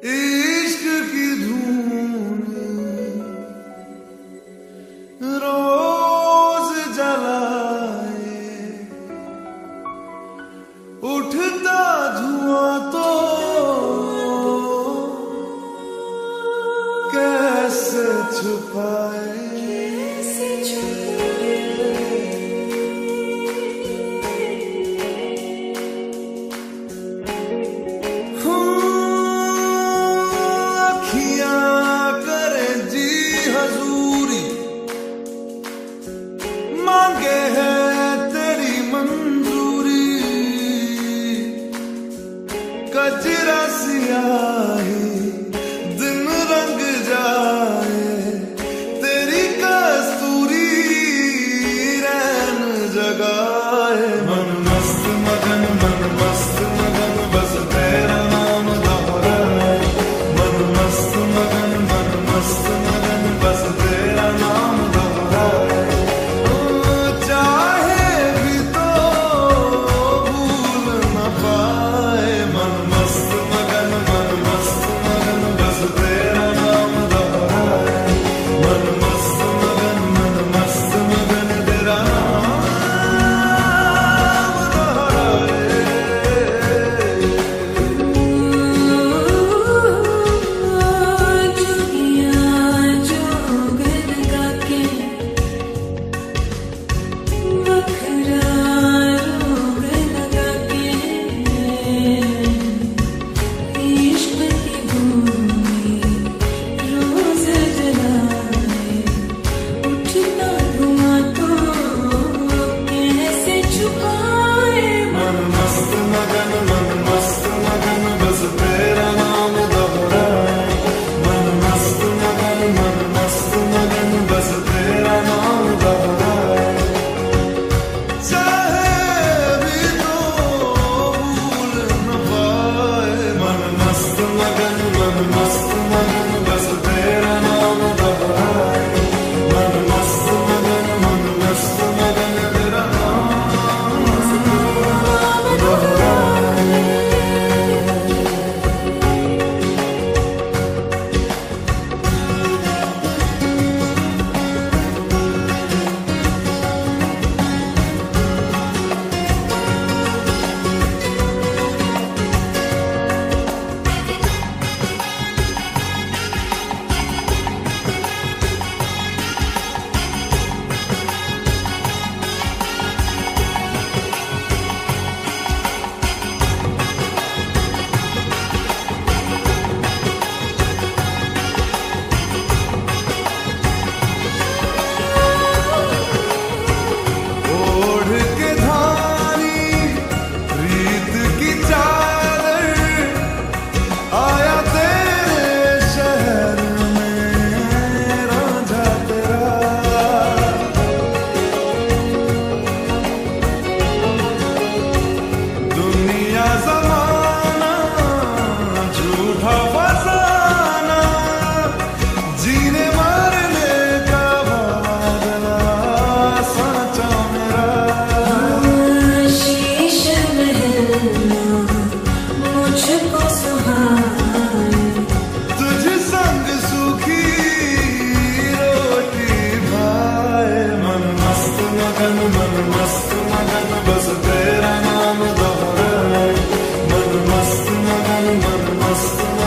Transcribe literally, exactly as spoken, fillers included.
इश्क की धून रोज जलाए, उठता धुआं तो कैसे छुपाए। मांगे है तेरी मंजूरी, कचरा सियाही दिन रंग जाए, तेरी कस्तूरी रैन जगाए। मन मस्त मगन मन मस्त मगन बस तेरा नाम दोहराए, मन मस्त मगन मन मस्त मगन बस तेरा नाम दोहराए। बस तेरा नाम दोहराए, मन मस्त मगन मन मस्त